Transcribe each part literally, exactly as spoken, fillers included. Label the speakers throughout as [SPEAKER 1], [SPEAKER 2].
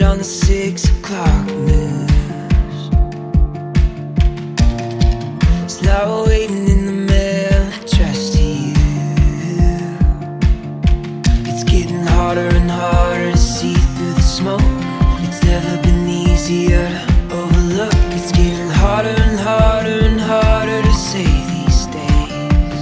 [SPEAKER 1] on the six o'clock news. It's now waiting in the mail, addressed to you. It's getting harder and harder to see through the smoke. It's never been easier to overlook. It's getting harder and harder and harder to say these days.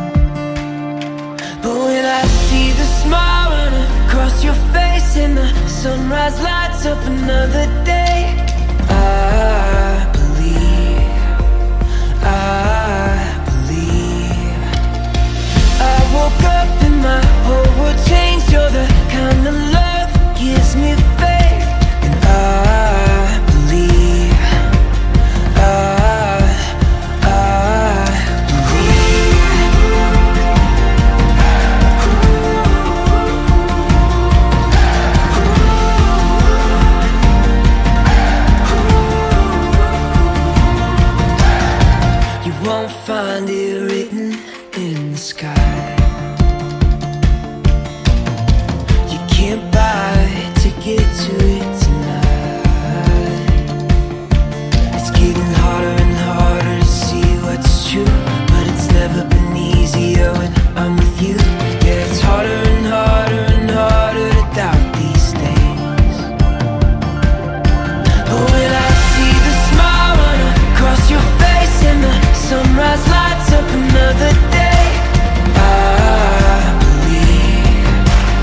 [SPEAKER 1] But when I see the smile run across your face and the sunrise lights up another day, I believe, I believe. I woke up and my whole world changed. You're the kind of love that gives me faith. And I believe, I, I believe. You won't find it written in the sky. You can't buy a ticket to it tonight. It's getting harder and harder to see what's true, but it's never been easier when I'm with you. Yeah, it's harder and harder and harder to doubt these days. But when I see the smile run across your face and the sunrise lights up another day, I believe,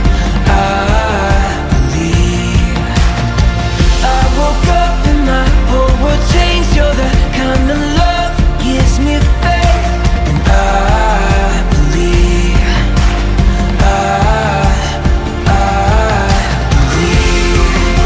[SPEAKER 1] I believe. I woke up and my whole world changed. You're the kind of love that gives me faith. And I believe, I, I believe.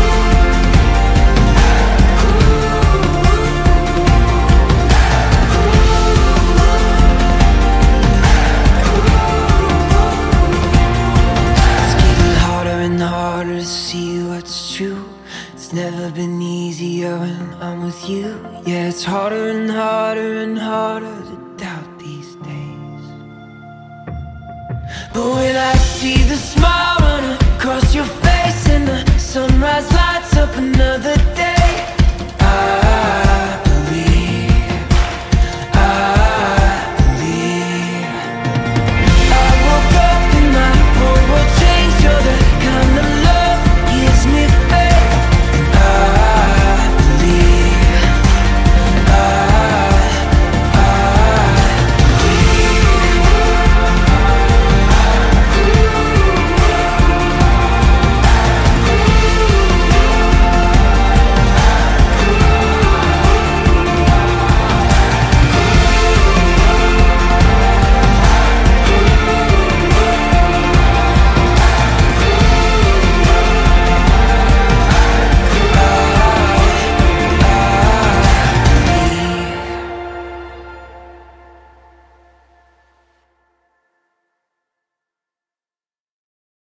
[SPEAKER 1] It's getting harder and harder to see what's true. It's never been easier when I'm with you. Yeah, it's harder and harder and harder to doubt these days. But when I see the smile run across your face and the sunrise lights up another day,